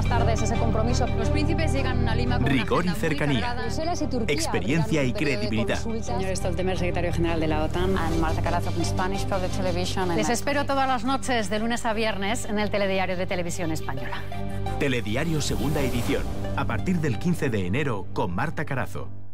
próximas tardes ese compromiso. Los príncipes llegan a Lima con rigor y cercanía, experiencia y credibilidad. Señor Stoltenberg, secretario general de la OTAN. And Marta Carazo from Spanish Public Television. Les espero todas las noches de lunes a viernes en el Telediario de Televisión Española. Telediario segunda edición, a partir del 15 de enero con Marta Carazo.